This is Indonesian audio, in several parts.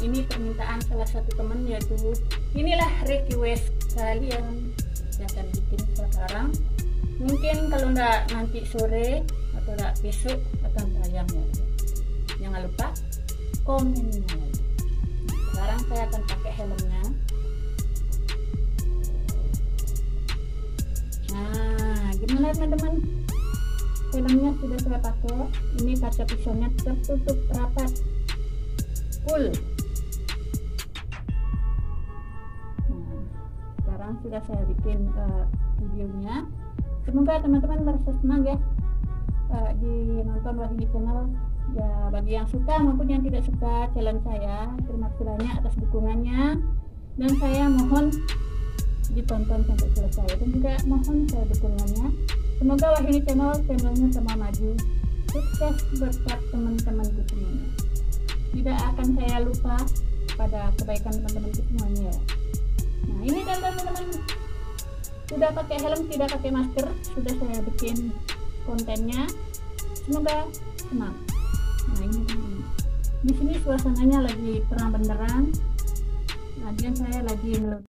ini permintaan salah satu teman, yaitu inilah request kalian. Saya akan bikin sekarang, mungkin kalau enggak nanti sore atau enggak besok akan tayang ya. Jangan lupa komennya. Sekarang saya akan pakai helmnya. Nah, gimana teman-teman? Helmnya sudah saya pakai. Ini kaca pisaunya tertutup rapat, full. Nah, sekarang sudah saya bikin videonya. Semoga teman-teman merasa senang ya di nonton Wahyuni Channel. Ya, bagi yang suka maupun yang tidak suka challenge saya, terima kasih banyak atas dukungannya, dan saya mohon ditonton sampai selesai, dan juga mohon saya dukungannya. Semoga Wahyuni channelnya sama maju, sukses berkat teman-temanku semuanya. Tidak akan saya lupa pada kebaikan teman-temanku semuanya. Nah, ini kan teman-teman, sudah pakai helm tidak pakai masker, sudah saya bikin kontennya. Semoga senang. Nah, ini di sini suasananya lagi terang benderang. Kemudian saya lagi ngelut.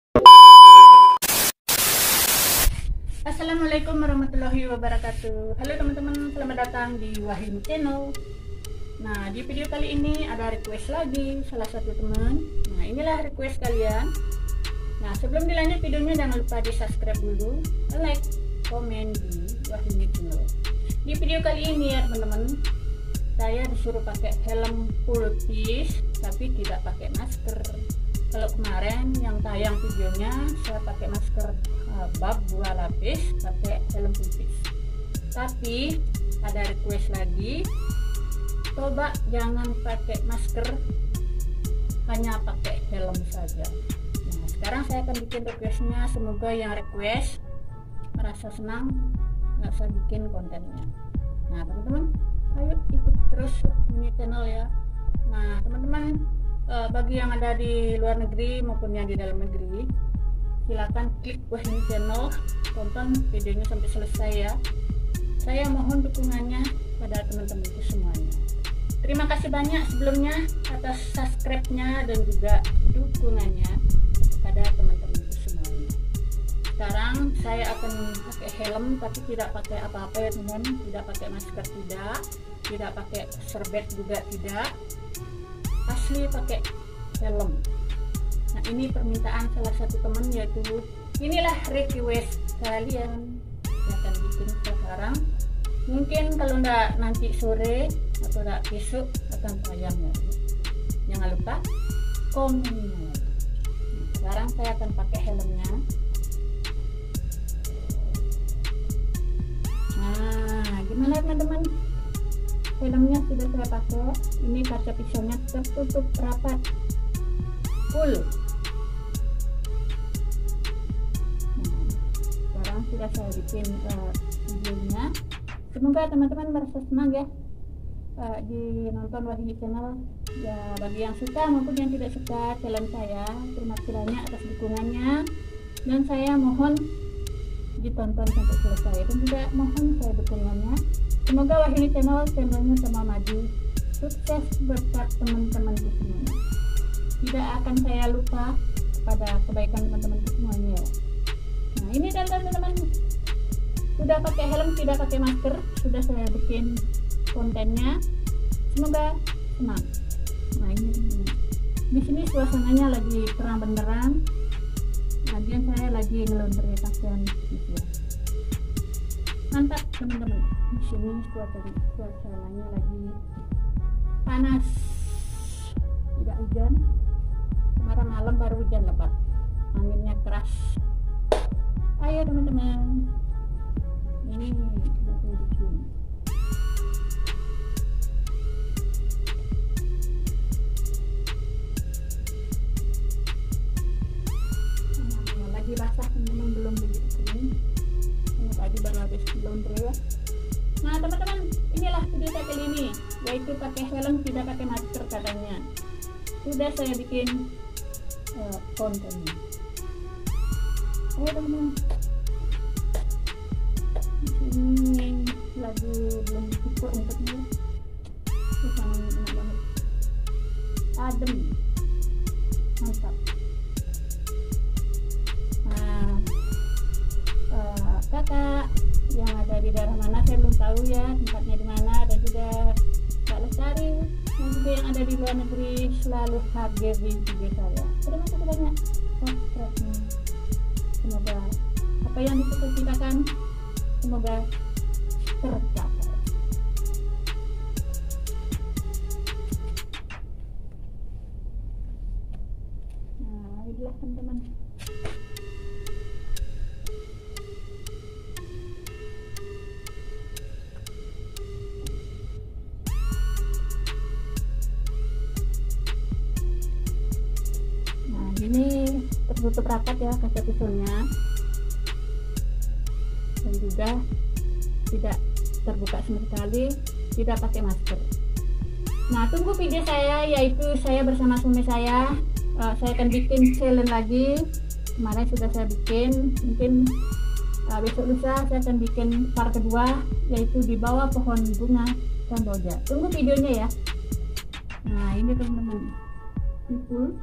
Assalamualaikum warahmatullahi wabarakatuh. Halo teman-teman, selamat datang di Wahyuni Channel. Nah, di video kali ini ada request lagi salah satu teman. Nah, inilah request kalian. Nah, sebelum dilanjut videonya jangan lupa di subscribe dulu, like, komen di Wahyuni Channel. Di video kali ini ya teman-teman, saya disuruh pakai helm full face tapi tidak pakai masker. Kalau kemarin yang tayang videonya saya pakai masker bab 2 lapis, pakai helm full face. Tapi ada request lagi, coba jangan pakai masker, hanya pakai helm saja. Nah, sekarang saya akan bikin requestnya. Semoga yang request merasa senang saya bikin kontennya. Nah teman-teman, ayo ikut terus Wahyuni Channel ya. Nah teman-teman, bagi yang ada di luar negeri maupun yang di dalam negeri, silakan klik Wahyuni Channel, tonton videonya sampai selesai ya. Saya mohon dukungannya pada teman-temanku semuanya. Terima kasih banyak sebelumnya atas subscribe-nya dan juga dukungannya kepada teman-temanku semuanya. Sekarang saya akan pakai helm tapi tidak pakai apa-apa ya teman, tidak pakai masker, tidak pakai serbet juga tidak, asli pakai helm. Nah, ini permintaan salah satu teman, yaitu inilah request kalian. Saya akan bikin sekarang, mungkin kalau enggak nanti sore atau enggak besok akan tayang ya. Jangan lupa komennya. Sekarang saya akan pakai helmnya. Nah, gimana teman-teman? Helmnya sudah saya pakai. Ini kaca pisaunya tertutup rapat, full. Nah, sekarang sudah saya bikin videonya. Semoga teman-teman merasa senang ya di nonton Wahyuni Channel. Ya, bagi yang suka maupun yang tidak suka challenge saya, terima kasih banyak atas dukungannya, dan saya mohon ditonton sampai selesai, dan juga mohon saya dukungannya. Semoga Wahyuni channelnya sama maju, sukses berkat teman-temanku semuanya. Tidak akan saya lupa pada kebaikan teman-temanku semuanya. Nah, ini dan teman-teman, sudah pakai helm tidak pakai masker, sudah saya bikin kontennya. Semoga senang. Nah, ini di sini suasananya lagi terang benderang. Kemudian saya lagi ngelondri pakaian gitu ya. Mantap teman-teman. Di sini suasananya lagi panas, tidak hujan. Kemarin malam baru hujan lebat, anginnya keras. Ayo teman-teman, ini sudah saya bikin. Lagi basah teman-teman, belum begitu kering. Ini tadi baru habis laundry ya. Nah teman-teman, inilah video saya kali ini, yaitu pakai helm tidak pakai masker katanya. Sudah saya bikin kontennya. Ayo teman-teman, di sini lagi belum cukup untuknya. Suasananya enak banget, adem. mantap. Nah, kakak yang ada di daerah mana saya belum tahu ya tempatnya di mana, dan juga Kak Lestari dan juga yang ada di luar negeri selalu hadir di video saya. Terima kasih banyak subscribe-nya. Semoga apa yang dicita-citakan semoga tercapai. Nah, inilah teman-teman. Ini tertutup rapat ya kaca pisaunya, dan juga tidak terbuka sama sekali, tidak pakai masker. Nah, tunggu video saya, yaitu saya bersama suami saya. Saya akan bikin challenge lagi. Kemarin sudah saya bikin, mungkin besok lusa saya akan bikin part kedua, yaitu di bawah pohon bunga kamboja. Tunggu videonya ya. Nah, ini teman-teman, full.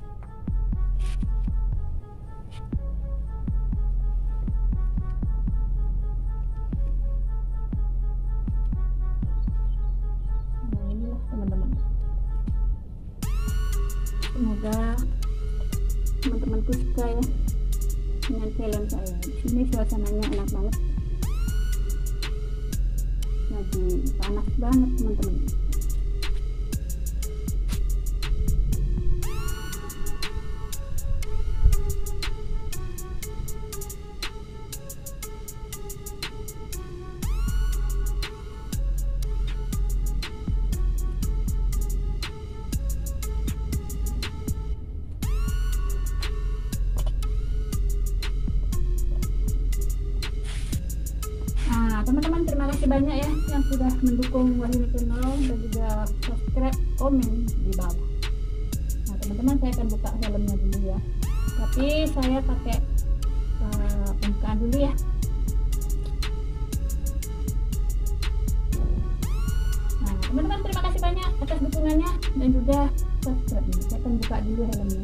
Teman-teman, semoga teman-temanku suka ya dengan film saya. Di sini suasananya enak banget, lagi panas banget teman-teman. Teman-teman, terima kasih banyak ya yang sudah mendukung Wahyuni Channel dan juga subscribe, komen di bawah. Nah teman-teman, saya akan buka helmnya dulu ya, tapi saya pakai pembukaan dulu ya. Nah teman-teman, terima kasih banyak atas dukungannya dan juga subscribe-nya. Saya akan buka dulu helmnya.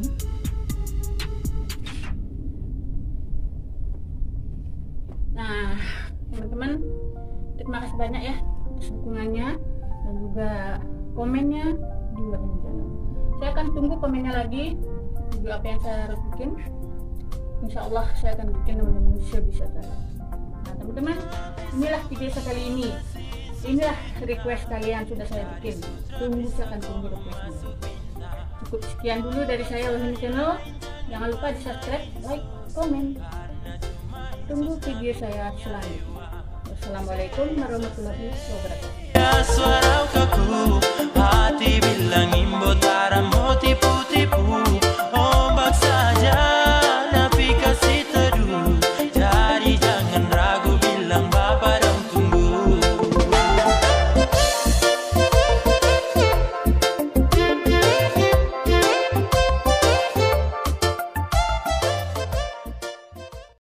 Nah teman-teman, terima kasih banyak ya atas dukungannya dan juga komennya di Wahyuni Channel. Saya akan tunggu komennya lagi, video apa yang saya harus bikin. Insya Allah saya akan bikin teman-teman sebisa saya. Nah teman-teman, inilah video saya kali ini. Inilah request kalian sudah saya bikin. Saya akan tunggu requestnya. Cukup sekian dulu dari saya, Wahyuni Channel. Jangan lupa di subscribe, like, komen. Tunggu video saya selanjutnya. Wassalamualaikum warahmatullahi wabarakatuh.